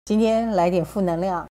今天来点负能量。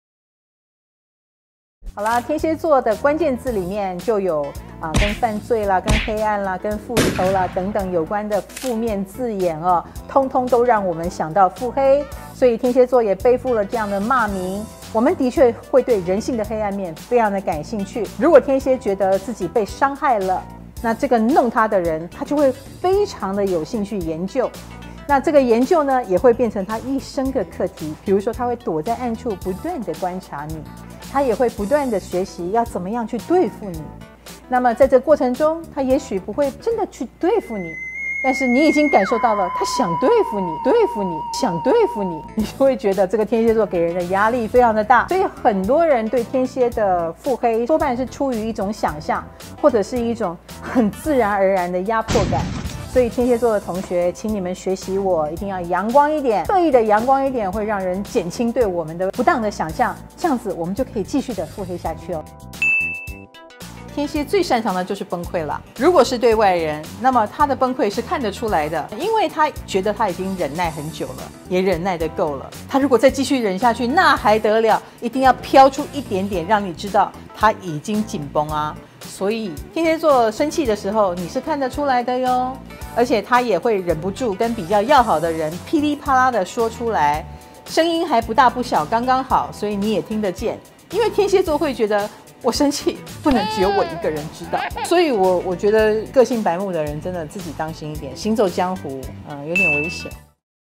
好啦，天蝎座的关键字里面就有跟犯罪啦、跟黑暗啦、跟复仇啦等等有关的负面字眼哦，通通都让我们想到腹黑，所以天蝎座也背负了这样的骂名。我们的确会对人性的黑暗面非常的感兴趣。如果天蝎觉得自己被伤害了，那这个弄他的人，他就会非常的有兴趣研究。那这个研究呢，也会变成他一生的课题。比如说，他会躲在暗处不断的观察你，他也会不断的学习要怎么样去对付你。那么在这过程中，他也许不会真的去对付你，但是你已经感受到了他想对付你，想对付你，你就会觉得这个天蝎座给人的压力非常的大。所以很多人对天蝎的腹黑，多半是出于一种想象，或者是一种很自然而然的压迫感。所以天蝎座的同学，请你们学习我，一定要阳光一点，刻意的阳光一点，会让人减轻对我们的不当的想象，这样子我们就可以继续的腹黑下去哦。天蝎最擅长的就是崩溃了。如果是对外人，那么他的崩溃是看得出来的，因为他觉得他已经忍耐很久了，也忍耐得够了。他如果再继续忍下去，那还得了？一定要飘出一点点，让你知道他已经紧绷啊。所以天蝎座生气的时候，你是看得出来的哟。而且他也会忍不住跟比较要好的人噼里啪啦的说出来，声音还不大不小，刚刚好，所以你也听得见。因为天蝎座会觉得我生气不能只有我一个人知道，所以我觉得个性白目的人真的自己当心一点，行走江湖有点危险。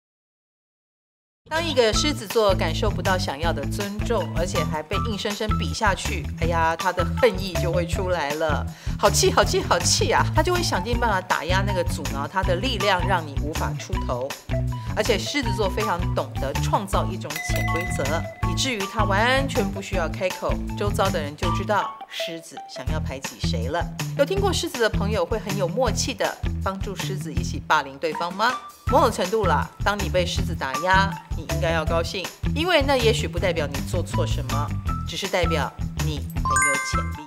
当一个狮子座感受不到想要的尊重，而且还被硬生生比下去，哎呀，他的恨意就会出来了，好气好气好气啊！他就会想尽办法打压那个阻挠他的力量，让你无法出头。而且狮子座非常懂得创造一种潜规则，以至于他完全不需要开口，周遭的人就知道狮子想要排挤谁了。有听过狮子的朋友会很有默契的帮助狮子一起霸凌对方吗？某种程度啦，当你被狮子打压，你应该要高兴，因为那也许不代表你做错什么，只是代表你很有潜力。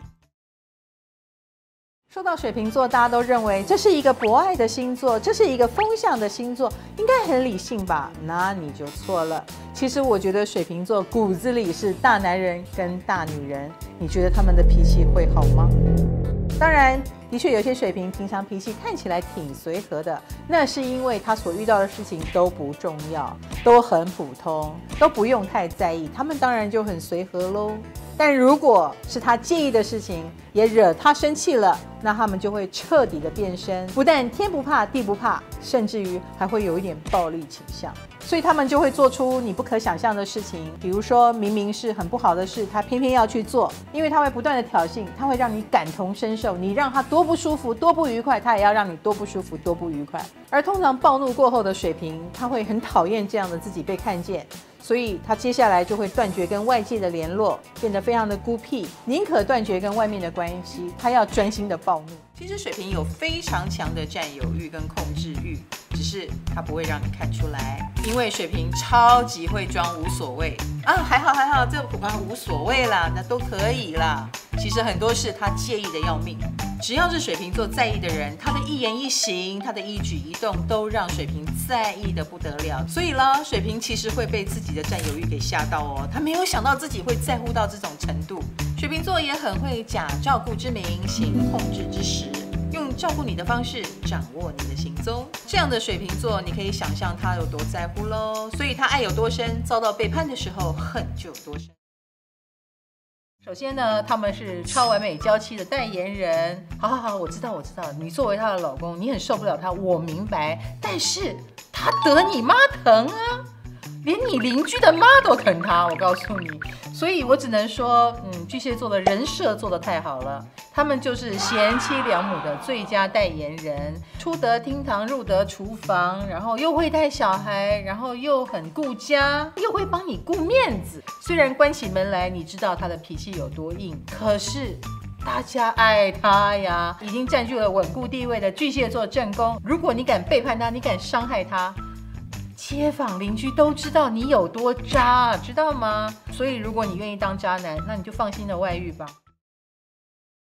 说到水瓶座，大家都认为这是一个博爱的星座，这是一个风象的星座，应该很理性吧？那你就错了。其实我觉得水瓶座骨子里是大男人跟大女人，你觉得他们的脾气会好吗？当然，的确有些水瓶平常脾气看起来挺随和的，那是因为他所遇到的事情都不重要，都很普通，都不用太在意，他们当然就很随和咯。但如果是他介意的事情，也惹他生气了，那他们就会彻底的变身，不但天不怕地不怕，甚至于还会有一点暴力倾向。所以他们就会做出你不可想象的事情，比如说明明是很不好的事，他偏偏要去做，因为他会不断的挑衅，他会让你感同身受，你让他多不舒服多不愉快，他也要让你多不舒服多不愉快。而通常暴怒过后的水瓶，他会很讨厌这样的自己被看见，所以他接下来就会断绝跟外界的联络，变得非常的孤僻，宁可断绝跟外面的关系，他要专心的暴怒。其实水瓶有非常强的占有欲跟控制欲，只是他不会让你看出来，因为水瓶超级会装无所谓啊，还好，这无所谓啦，那都可以啦。其实很多事他介意的要命，只要是水瓶座在意的人，他的一言一行，他的一举一动都让水瓶在意的不得了。所以啦，水瓶其实会被自己的占有欲给吓到哦，他没有想到自己会在乎到这种程度。水瓶座也很会假照顾之名，行控制之实，用照顾你的方式掌握你的行踪。这样的水瓶座，你可以想象他有多在乎咯。所以他爱有多深，遭到背叛的时候恨就有多深。首先呢，他们是超完美娇妻的代言人。好，我知道，你作为他的老公，你很受不了他，我明白。但是他得你妈疼啊，连你邻居的妈都疼他，我告诉你。所以我只能说，巨蟹座的人设做得太好了，他们就是贤妻良母的最佳代言人，出得厅堂，入得厨房，然后又会带小孩，然后又很顾家，又会帮你顾面子。虽然关起门来，你知道他的脾气有多硬，可是大家爱他呀，已经占据了稳固地位的巨蟹座正宫。如果你敢背叛他，你敢伤害他，街坊邻居都知道你有多渣，知道吗？所以如果你愿意当渣男，那你就放心的外遇吧。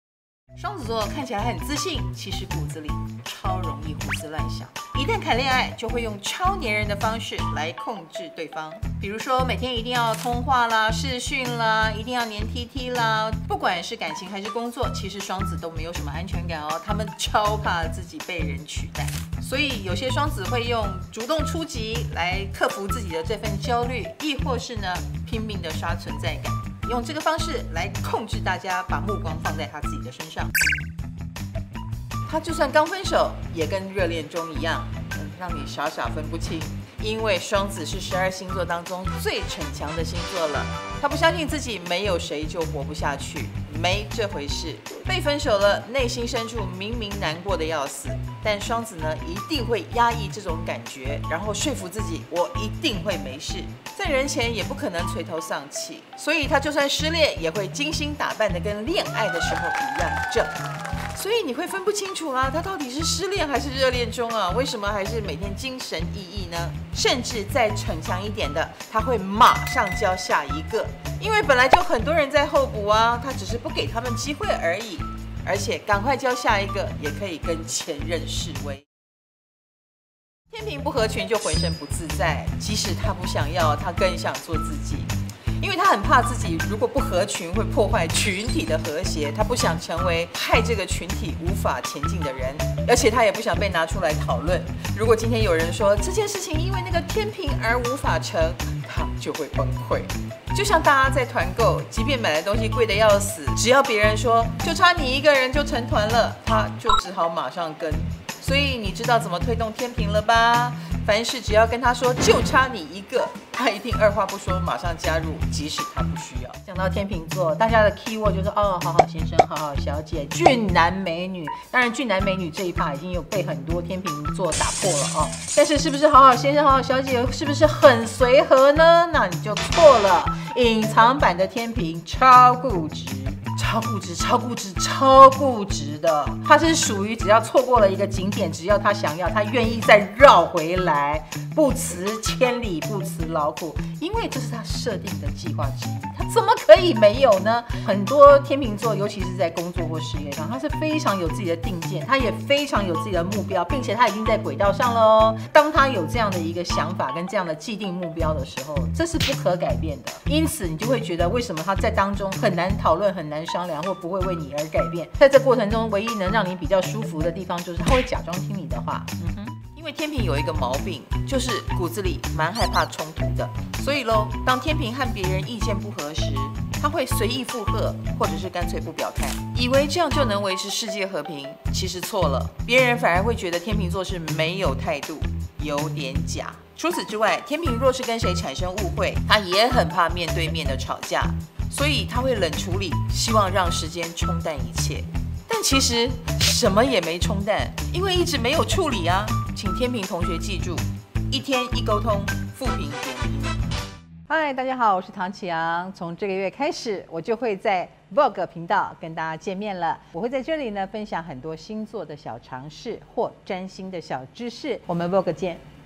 双子座看起来很自信，其实骨子里超容易胡思乱想。一旦谈恋爱，就会用超黏人的方式来控制对方，比如说每天一定要通话啦、视讯啦，一定要黏 TT 啦。不管是感情还是工作，其实双子都没有什么安全感哦，他们超怕自己被人取代。所以有些双子会用主动出击来克服自己的这份焦虑，亦或是呢拼命的刷存在感。用这个方式来控制大家，把目光放在他自己的身上。他就算刚分手，也跟热恋中一样，让你傻傻分不清。因为双子是12星座当中最逞强的星座了，他不相信自己没有谁就活不下去，没这回事。被分手了，内心深处明明难过的要死，但双子呢一定会压抑这种感觉，然后说服自己我一定会没事，在人前也不可能垂头丧气，所以他就算失恋也会精心打扮的跟恋爱的时候一样正。所以你会分不清楚啦，他到底是失恋还是热恋中啊？为什么还是每天精神奕奕呢？甚至再逞强一点的，他会马上交下一个，因为本来就很多人在候补啊，他只是不给他们机会而已。而且赶快交下一个，也可以跟前任示威。天秤不合群就浑身不自在，即使他不想要，他更想做自己。因为他很怕自己如果不合群会破坏群体的和谐，他不想成为害这个群体无法前进的人，而且他也不想被拿出来讨论。如果今天有人说这件事情因为那个天秤而无法成，他就会崩溃。就像大家在团购，即便买的东西贵得要死，只要别人说就差你一个人就成团了，他就只好马上跟。所以你知道怎么推动天秤了吧？凡事只要跟他说就差你一个，他一定二话不说马上加入，即使他不需要。讲到天秤座，大家的 keyword 就是好好先生、好好小姐、俊男美女。当然，俊男美女这一趴已经有被很多天秤座打破了哦。但是不是好好先生、好好小姐是不是很随和呢？那你就错了。隐藏版的天秤超固执。超固执、超固执、超固执的，他是属于只要错过了一个景点，只要他想要，他愿意再绕回来，不辞千里，不辞劳苦，因为这是他设定的计划之一，他怎么可以没有呢？很多天秤座，尤其是在工作或事业上，他是非常有自己的定见，他也非常有自己的目标，并且他已经在轨道上了哦。当他有这样的一个想法跟这样的既定目标的时候，这是不可改变的，因此你就会觉得为什么他在当中很难讨论、很难商量，或不会为你而改变。在这过程中，唯一能让你比较舒服的地方，就是他会假装听你的话。因为天秤有一个毛病，就是骨子里蛮害怕冲突的。所以咯，当天秤和别人意见不合时，他会随意附和，或者是干脆不表态，以为这样就能维持世界和平。其实错了，别人反而会觉得天秤座是没有态度，有点假。除此之外，天秤若是跟谁产生误会，他也很怕面对面的吵架。所以他会冷处理，希望让时间冲淡一切。但其实什么也没冲淡，因为一直没有处理啊。请天秤同学记住，一天一沟通，负评点名。嗨，大家好，我是唐启阳。从这个月开始，我就会在 Vogue 频道跟大家见面了。我会在这里呢分享很多星座的小常识或占星的小知识。我们 Vogue 见。